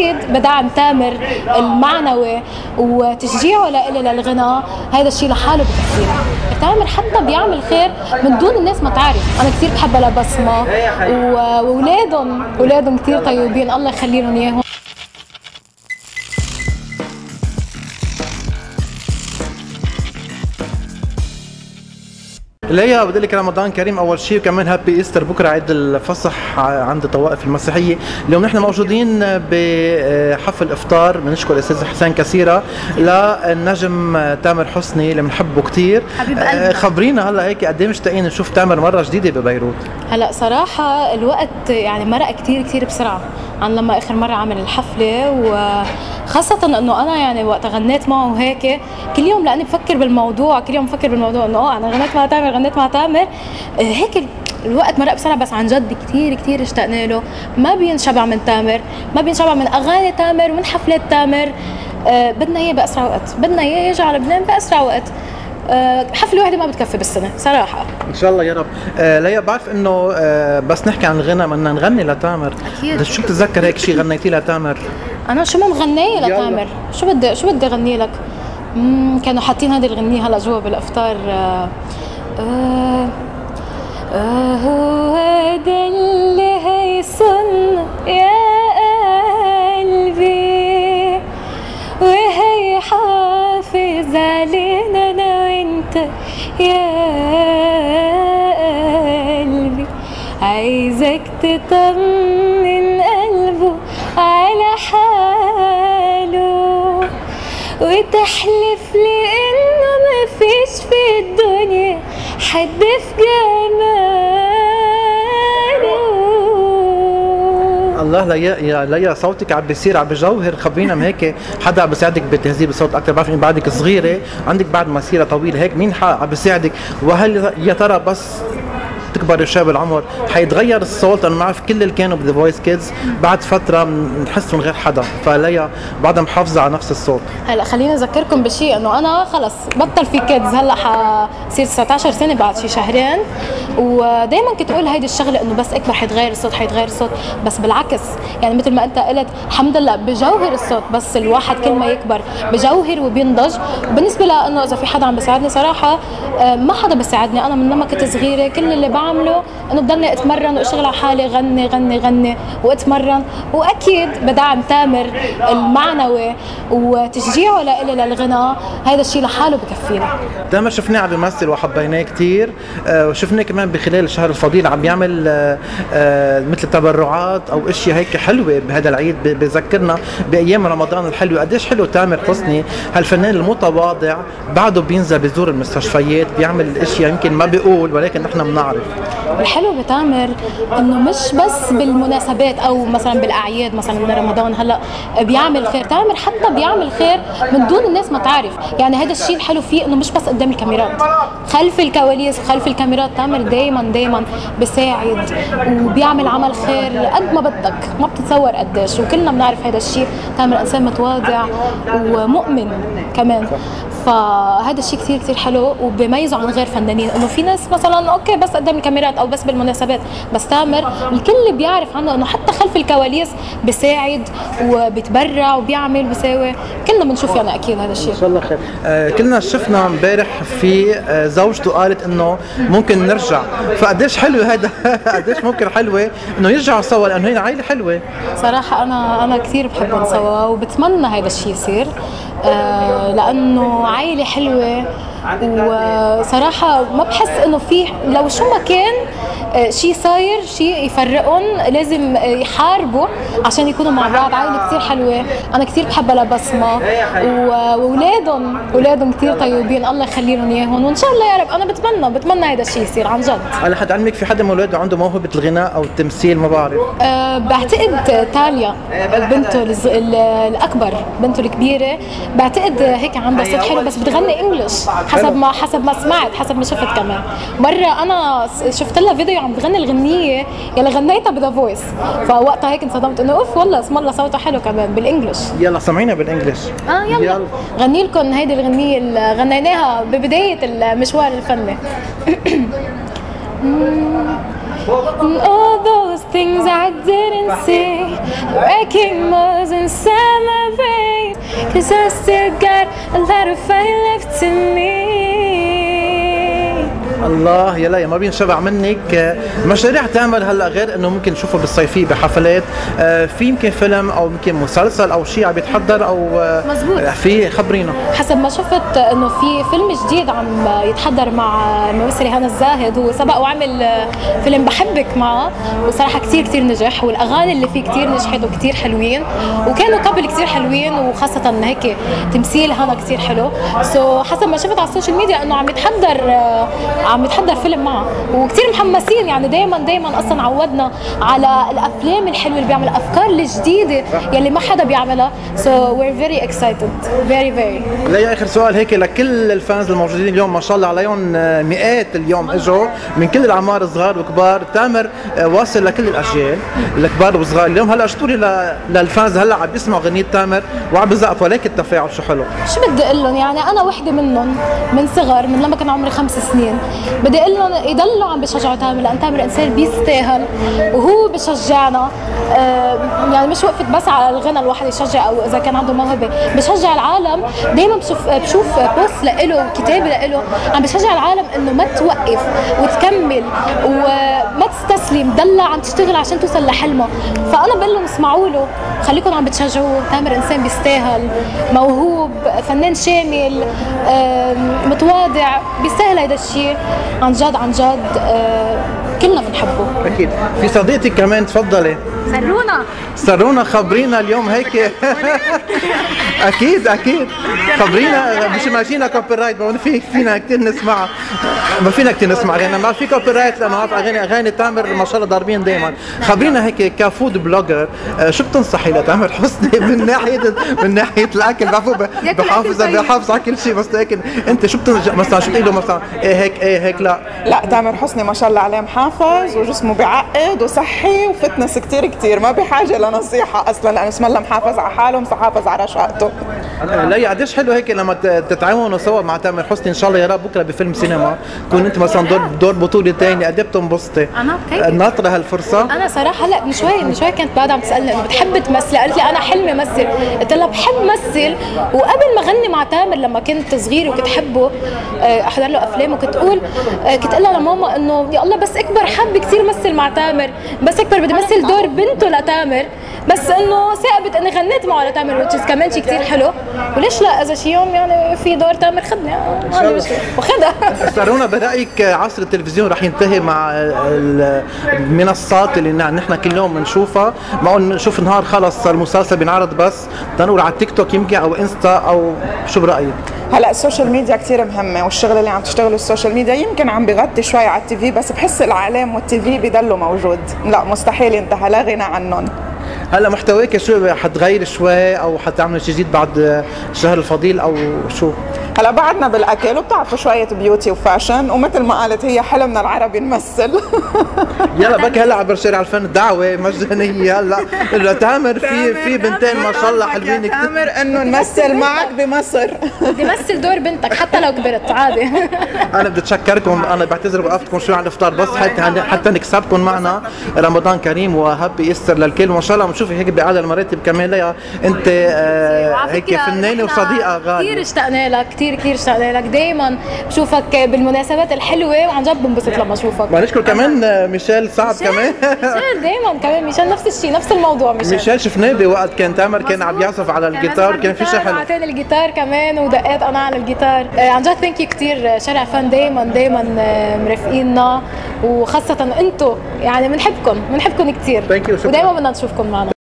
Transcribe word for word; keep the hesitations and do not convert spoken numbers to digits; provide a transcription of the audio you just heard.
واكيد بدعم تامر المعنوي وتشجيعه لإلي للغناء، هذا الشيء لحاله بكفينا. تامر حتى بيعمل خير من دون الناس ما تعرف. انا كثير بحبها لبسمه، واولادهم اولادهم كثير طيبين، الله يخلي لهم اياهم. ليا بدي لك رمضان كريم اول شيء، وكمان هابي ايستر بكره عيد الفصح عند الطوائف المسيحيه. اليوم نحن موجودين بحفل افطار بنشكر الاستاذ حسين كثيره للنجم تامر حسني اللي بنحبه كثير. حبيب قلبي، خبرينا هلا هيك قد ايه مشتاقين نشوف تامر مره جديده ببيروت. هلا صراحه الوقت يعني مرق كثير كثير بسرعه عن لما اخر مره عمل الحفله، وخاصه انه انا يعني وقت غنيت معه هيك كل يوم لاني بفكر بالموضوع، كل يوم بفكر بالموضوع انه اه انا غنيت مع تامر غنيت مع تامر هيك الوقت مرق بسرعه. بس عن جد كثير كثير اشتقنا له، ما بينشبع من تامر، ما بينشبع من اغاني تامر ومن حفلات تامر. أه بدنا اياه باسرع وقت، بدنا اياه يجي على لبنان باسرع وقت. أه حفله واحده ما بتكفي بالسنه صراحه. ان شاء الله يا رب. آه ليا بعرف انه آه بس نحكي عن الغنى بدنا نغني لتامر. اكيد. شو بتتذكر هيك شيء غنيتيه لتامر؟ انا شو ما مغنيه لتامر، شو بدي شو بدي اغني لك؟ امم كانوا حاطين هذه الغنيه هلا جوا بالافطار. آه آه آه هو ده اللي هيصن يا قلبي وهيحافظ علينا انا وانت يا قلبي. عايزك تطمن قلبه على حاله وتحلف لي انه مفيش في الدنيا حد في جماله. الله ليا يا ليا صوتك عم بيصير عم بجوهر. خبرينا من هيك حدا عم بيساعدك بتهذيب الصوت اكثر؟ بعرف انك بعدك صغيره، عندك بعد مسيره طويله هيك، مين عم بيساعدك؟ وهل يا ترى بس تكبر شاب العمر حيتغير الصوت؟ انا بعرف كل اللي كانوا بذا فويس كيدز بعد فتره بنحس من غير حدا، فليا بعدها محافظه على نفس الصوت. هلا خليني اذكركم بشيء انه انا خلص بطل في كيدز، هلا حصير تسعة عشر سنه بعد شي شهرين، ودائما كنت اقول هيدي الشغله انه بس اكبر حيتغير الصوت حيتغير الصوت، بس بالعكس يعني مثل ما انت قلت الحمد لله بجوهر الصوت، بس الواحد كل ما يكبر بجوهر وبينضج. بالنسبه لانه اذا في حدا عم بيساعدني صراحه ما حدا بيساعدني، انا من لما كنت صغيره كل اللي بعمله انه بضلني اتمرن واشتغل على حالي، غني غني غني واتمرن. واكيد بدعم تامر المعنوي وتشجيعه لإلي للغناء، هذا الشيء لحاله بكفينا. تامر شفناه عم بيمثل وحبيناه كثير، آه وشفناه كمان بخلال الشهر الفضيل عم بيعمل آه آه مثل تبرعات او اشياء هيك حلوه بهذا العيد، بذكرنا بايام رمضان الحلوه. قديش حلو تامر حسني هالفنان المتواضع، بعده بينزل بيزور المستشفيات، بيعمل اشياء يمكن ما بيقول ولكن نحن بنعرف. الحلو بتامر انه مش بس بالمناسبات او مثلا بالاعياد، مثلا رمضان هلا بيعمل خير. تامر حتى بيعمل خير من دون الناس ما تعرف، يعني هذا الشيء الحلو فيه انه مش بس قدام الكاميرات، خلف الكواليس خلف الكاميرات تامر دائما دائما بيساعد وبيعمل عمل خير قد ما بدك، ما بتتصور قديش. وكلنا بنعرف هذا الشيء، تامر انسان متواضع ومؤمن كمان، فهذا الشيء كثير كثير حلو وبيميزه عن غير فنانين. انه في ناس مثلا اوكي بس قدام الكاميرات او بس بالمناسبات، بس تامر الكل بيعرف عنه انه حتى خلف الكواليس بيساعد وبيتبرع وبيعمل وبيساوي. كلنا بنشوف يعني اكيد هذا الشيء. ان شاء الله خير. آه كلنا شفنا امبارح في آه زوجته قالت انه ممكن نرجع، فقديش حلو هذا قديش ممكن حلوه انه يرجعوا سوا، لانه هي عائله حلوه صراحه. انا انا كثير بحبهم سوا وبتمنى هذا الشيء يصير، آه لانه عائله حلوه. وصراحه ما بحس انه في لو شو ما كان شيء صاير شيء يفرقهم لازم يحاربوا عشان يكونوا مع بعض. عائله كثير حلوه، انا كثير بحبها لبسمه، واولادهم اولادهم كثير طيبين، الله يخلي لهم اياهم. وان شاء الله يا رب انا بتمنى بتمنى هذا الشيء يصير عن جد. على حد علمك في حدا من اولاده عنده موهبه الغناء او التمثيل؟ ما بعرف. أه بعتقد تاليا بنته الاكبر، بنته الكبيره بعتقد هيك عندها صوت حلو، بس بتغني انجلش حسب ما حسب ما سمعت حسب ما شفت. كمان مره انا شفت لها فيديو عم بتغني الغنيه يلي غنيتها بذا فويس، فوقتها هيك انصدمت انه اوف والله اسم الله صوتها حلو كمان بالانجلش. يلا سمعينا بالانجلش. اه يلا, يلا. غني لكم هيدي الغنيه اللي غنيناها ببدايه المشوار الفني. And all those things I didn't see, wrecking moves inside my brain, cause I still got a lot of fire left in me. الله يا ليا ما بينشبع منك. مشاريع تامر هلا غير انه ممكن نشوفه بالصيفيه بحفلات، في يمكن فيلم او يمكن مسلسل او شيء عم بيتحضر او مزبوط. في خبرينا. حسب ما شفت انه في فيلم جديد عم يتحضر مع الممثله هنا الزاهد، هو سبق وعمل فيلم بحبك معه، وصراحه كثير كثير نجح، والاغاني اللي فيه كثير نجحت وكثير حلوين، وكانوا قبل كثير حلوين، وخاصه هيك تمثيل هنا كثير حلو. سو so, حسب ما شفت على السوشيال ميديا انه عم يتحضر عم يتحضر فيلم معه، وكثير محمسين. يعني دائما دائما اصلا عودنا على الافلام الحلوه اللي بيعمل الافكار الجديده يلي ما حدا بيعملها. سو وير فيري اكسايتد فيري فيري. ليا اخر سؤال هيك لكل الفانز الموجودين اليوم، ما شاء الله عليهم مئات اليوم اجوا من كل الاعمار صغار وكبار. تامر واصل لكل الاجيال الكبار والصغار. اليوم هلا اشتوري للفانز هلا عم بيسمعوا غنية تامر وعم بيزقفوا، ليك التفاعل شو حلو. شو بدي اقول لهم؟ يعني انا وحده منهم من صغر، من لما كان عمري خمس سنين. بدي اقول لهم يضلوا عم بيشجعوا تامر، لان تامر انسان بيستاهل وهو بشجعنا. آه يعني مش وقفت بس على الغنى الواحد يشجع، او اذا كان عنده موهبه بشجع العالم. دائما بشوف بشوف بوست لإله وكتاب لإله عم بشجع العالم انه ما توقف وتكمل وما تستسلم، ضلها عم تشتغل عشان توصل لحلمها. فانا بقول لهم اسمعوا له، خليكم عم بتشجعوه. تامر انسان بيستاهل، موهوب، فنان شامل، آه متواضع، بيستاهل هيدا الشيء. عن جد عن جد آه كلنا بنحبه. اكيد. في صديقتك كمان، تفضلي. سرونا سرونا خبرينا اليوم هيك. اكيد اكيد خبرينا، مش ماشينا كوبي رايت، ما في فينا كثير نسمعها، ما فينا كثير نسمع اغاني، ما في كوبي رايت لانه عارف اغاني اغاني تامر ما شاء الله ضاربين دائما. خبرينا هيك كفود بلوجر، شو بتنصحي لتامر حسني من ناحيه من ناحيه الاكل؟ بعرفوا بحافظ بحافظ على كل شيء، بس لكن انت شو بتنصح مثلا؟ شو بتقول له مثلا ايه هيك ايه هيك؟ لا لا تامر حسني ما شاء الله عليه محافظ وجسمه بيعقد وصحي وفتنس كثير كثير، ما بحاجه لنصيحه اصلا، لانه اسم الله محافظ على حاله ومحافظ على رشاقته. لا قديش حلو هيك لما تتعاونوا سوا مع تامر حسني. ان شاء الله يا رب بكره بفيلم سينما تكون انت مثلا دور دور بطوله ثاني، قد ايه بتنبسطي؟ انا كيف ناطره هالفرصه. انا صراحه هلا من شوي من شوي كانت بعد عم تسالني انه بتحب تمثلي، قالت لي انا حلمي امثل. قلت لها بحب مثل، وقبل ما غني مع تامر لما كنت صغيره وكنت احبه احضر له افلام، وكنت اقول كنت اقول لها لماما انه يا الله بس اكبر حب كثير مثل مع تامر، بس اكبر بدي مثل دور بنته لتامر. بس انه ثاقبت اني غنيت معه لتامر، وتشز كمان شيء كثير حلو. وليش لا اذا شي يوم يعني في دور تامر خدني وخدها. سرونا برايك عصر التلفزيون رح ينتهي مع المنصات اللي نحن كل يوم بنشوفها؟ معقول نشوف نهار خلص صار المسلسل بينعرض بس تنقول على التيك توك يمكن او انستا، او شو برايك؟ هلا السوشيال ميديا كثير مهمه، والشغل اللي عم تشتغله السوشيال ميديا يمكن عم بغطي شوي على التي في، بس بحس الاعلام والتي في بضلوا موجود. لا مستحيل ينتهى، لا غنى عنهم. هلا محتواك شو حتغير شوي او حتعمل شيء جديد بعد الشهر الفضيل او شو؟ هلا بعدنا بالاكل، وبتعرفوا شويه بيوتي وفاشن، ومثل ما قالت هي حلمنا العربي نمثل. يلا بك هلا عبر شارع الفن دعوه مجانيه. هلا تامر في في بنتين ما شاء الله حلوين كثير. تامر انه نمثل معك بمصر. بدي مثل دور بنتك حتى لو كبرت عادي. انا بدي اتشكركم، انا بعتذر وقفتكم شوي على الافطار بس حتى حتى نكسبكم معنا. رمضان كريم وهابي ايستر للكل، وان شاء الله بنشوفك هيك باعلى المراتب كمان. ليا انت آه هيك فنانه وصديقه غاليه، كثير اشتقنا لك، كثير كثير اشتقنا لك. دايما بشوفك بالمناسبات الحلوه، وعن جد بنبسط لما اشوفك. ونشكر كمان ميشيل سعد كمان. ميشيل دايما كمان، ميشيل نفس الشيء نفس الموضوع. ميشيل ميشيل شفناه بوقت كان تامر كان عم يعزف على الجيتار، كان في شيء حلو. اعطاني الجيتار كمان ودقيت انا على الجيتار. عن جد ثانك يو كثير شارع فن، دايما دايما مرافقيننا، وخاصه انتم يعني بنحبكم بنحبكم كثير، ودايما بدنا نشوفكم معنا.